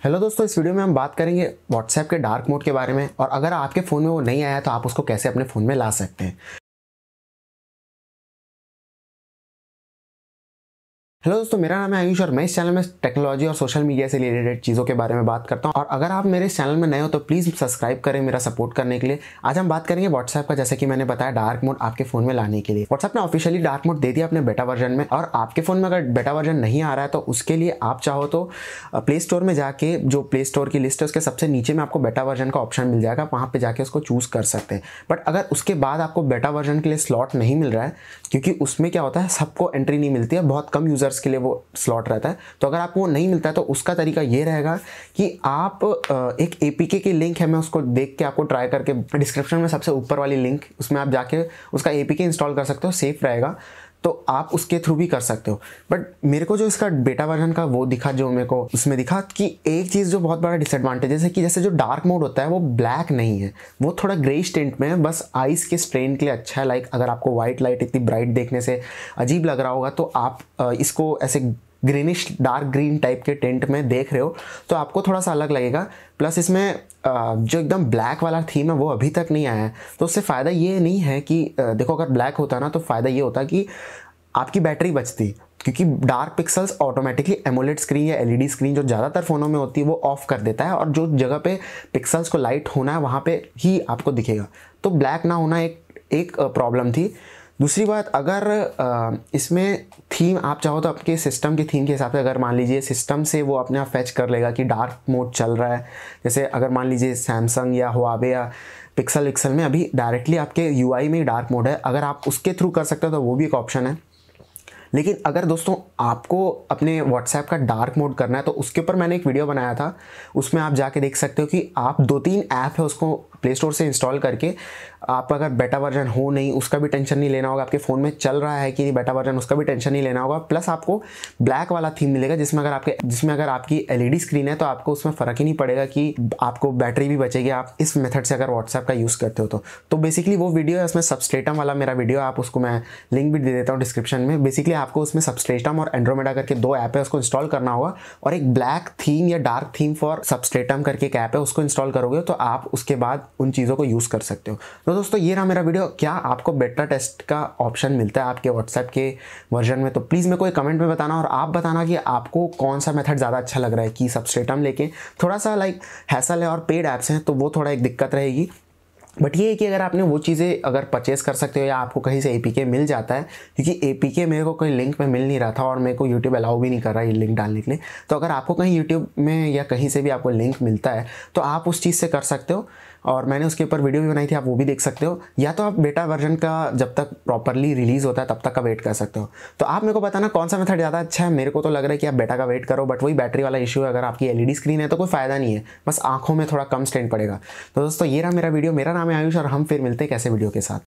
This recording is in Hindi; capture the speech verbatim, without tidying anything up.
हेलो दोस्तों, इस वीडियो में हम बात करेंगे व्हाट्सएप के डार्क मोड के बारे में। और अगर आपके फ़ोन में वो नहीं आया तो आप उसको कैसे अपने फ़ोन में ला सकते हैं। हेलो दोस्तों, मेरा नाम है आयुष और मैं इस चैनल में टेक्नोलॉजी और सोशल मीडिया से रिलेटेड चीज़ों के बारे में बात करता हूं। और अगर आप मेरे इस चैनल में नए हो तो प्लीज़ सब्सक्राइब करें मेरा सपोर्ट करने के लिए। आज हम बात करेंगे व्हाट्सएप का, जैसे कि मैंने बताया, डार्क मोड आपके फ़ोन में लाने के लिए। व्हाट्सएप ने ऑफिशियली डार्क मोड दे दिया अपने बेटा वर्जन में। और आपके फ़ोन में अगर बेटा वर्जन नहीं आ रहा है तो उसके लिए आप चाहो तो प्ले स्टोर में जाके, जो प्ले स्टोर की लिस्ट है उसके सबसे नीचे में आपको बेटा वर्जन का ऑप्शन मिल जाएगा, वहाँ पर जाके उसको चूज़ कर सकते हैं। बट अगर उसके बाद आपको बेटा वर्जन के लिए स्लॉट नहीं मिल रहा है, क्योंकि उसमें क्या होता है, सबको एंट्री नहीं मिलती है, बहुत कम यूज़र्स के लिए वो स्लॉट रहता है। तो अगर आपको वो नहीं मिलता है तो उसका तरीका ये रहेगा कि आप एक एपीके की लिंक है, मैं उसको देख के आपको ट्राई करके डिस्क्रिप्शन में सबसे ऊपर वाली लिंक, उसमें आप जाके उसका एपीके इंस्टॉल कर सकते हो, सेफ रहेगा। तो आप उसके थ्रू भी कर सकते हो। बट मेरे को जो इसका बेटा वर्जन का वो दिखा, जो मेरे को उसमें दिखा कि एक चीज़ जो बहुत बड़ा डिसएडवांटेज है कि जैसे जो डार्क मोड होता है वो ब्लैक नहीं है, वो थोड़ा ग्रेइश टिंट में है, बस आइस के स्ट्रेन के लिए अच्छा है। लाइक अगर आपको वाइट लाइट इतनी ब्राइट देखने से अजीब लग रहा होगा तो आप इसको ऐसे ग्रीनिश डार्क ग्रीन टाइप के टेंट में देख रहे हो तो आपको थोड़ा सा अलग लगेगा। प्लस इसमें जो एकदम ब्लैक वाला थीम है वो अभी तक नहीं आया है, तो उससे फ़ायदा ये नहीं है कि देखो, अगर ब्लैक होता ना तो फ़ायदा ये होता कि आपकी बैटरी बचती, क्योंकि dark pixels automatically AMOLED screen या एलईडी स्क्रीन जो ज़्यादातर फ़ोनों में होती है वो ऑफ कर देता है, और जो जगह पे पिक्सल्स को लाइट होना है वहाँ पे ही आपको दिखेगा। तो ब्लैक ना होना एक एक प्रॉब्लम थी। दूसरी बात, अगर इसमें थीम आप चाहो तो आपके सिस्टम की थीम के हिसाब से, अगर मान लीजिए सिस्टम से वो अपने आप फैच कर लेगा कि डार्क मोड चल रहा है, जैसे अगर मान लीजिए सैमसंग या हुआवे या पिक्सल विक्सल में अभी डायरेक्टली आपके यूआई में ही डार्क मोड है, अगर आप उसके थ्रू कर सकते हो तो वो भी एक ऑप्शन है। लेकिन अगर दोस्तों आपको अपने व्हाट्सएप का डार्क मोड करना है तो उसके ऊपर मैंने एक वीडियो बनाया था, उसमें आप जाके देख सकते हो कि आप दो तीन ऐप है उसको प्ले स्टोर से इंस्टॉल करके, आप अगर बेटा वर्जन हो नहीं उसका भी टेंशन नहीं लेना होगा, आपके फ़ोन में चल रहा है कि नहीं बेटा वर्जन उसका भी टेंशन नहीं लेना होगा। प्लस आपको ब्लैक वाला थीम मिलेगा जिसमें अगर आपके जिसमें अगर आपकी एलईडी स्क्रीन है तो आपको उसमें फ़र्क ही नहीं पड़ेगा कि आपको बैटरी भी बचेगी, आप इस मेथड से अगर व्हाट्सएप का यूज़ करते हो तो तो बेसिकली वो वीडियो है, उसमें सबस्ट्रेटम वाला मेरा वीडियो है, आप उसको मैं लिंक भी दे देता हूँ डिस्क्रिप्शन में। बेसिकली आपको उसमें सबस्ट्रेटम और एंड्रोमेडा करके दो ऐप है, उसको इंस्टॉल करना होगा, और एक ब्लैक थीम या डार्क थीम फॉर सबस्ट्रेटम करके एक ऐप है, उसको इंस्टॉल करोगे तो आप उसके बाद उन चीज़ों को यूज़ कर सकते हो। तो दोस्तों ये रहा मेरा वीडियो। क्या आपको बेटा टेस्ट का ऑप्शन मिलता है आपके व्हाट्सएप के वर्जन में? तो प्लीज़ मेरे को एक कमेंट में बताना, और आप बताना कि आपको कौन सा मेथड ज़्यादा अच्छा लग रहा है, कि सबस्ट्रेटम लेके थोड़ा सा लाइक हैसल है और पेड ऐप्स हैं तो वो थोड़ा एक दिक्कत रहेगी। बट ये है कि अगर आपने वो चीज़ें अगर परचेस कर सकते हो या आपको कहीं से एपीके मिल जाता है, क्योंकि एपीके मेरे को कोई लिंक में मिल नहीं रहा था और मेरे को यूट्यूब अलाउ भी नहीं कर रहा है ये लिंक डालने के लिए। तो अगर आपको कहीं यूट्यूब में या कहीं से भी आपको लिंक मिलता है तो आप उस चीज़ से कर सकते हो, और मैंने उसके ऊपर वीडियो भी बनाई थी, आप वो भी देख सकते हो। या तो आप बेटा वर्जन का जब तक प्रॉपरली रिलीज़ होता है तब तक का वेट कर सकते हो। तो आप मेरे को बताना कौन सा मेथड ज़्यादा अच्छा है। मेरे को तो लग रहा है कि आप बेटा का वेट करो, बट वही बैटरी वाला इशू है, अगर आपकी एलईडी स्क्रीन है तो कोई फ़ायदा नहीं है, बस आंखों में थोड़ा कम स्ट्रेन पड़ेगा। तो दोस्तों ये रहा मेरा वीडियो। मेरा नाम है आयुष और हम फिर मिलते हैं कैसे वीडियो के साथ।